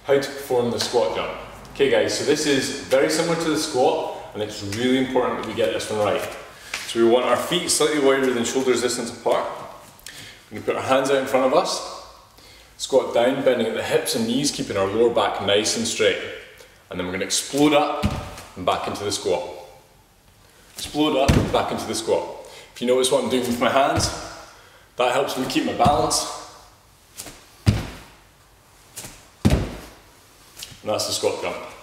how to perform the squat jump. Okay guys, so this is very similar to the squat, and it's really important that we get this one right. So we want our feet slightly wider than shoulder distance apart. We're going to put our hands out in front of us, squat down, bending at the hips and knees, keeping our lower back nice and straight. And then we're going to explode up and back into the squat. Explode up and back into the squat. If you notice what I'm doing with my hands, that helps me keep my balance. And that's the squat jump.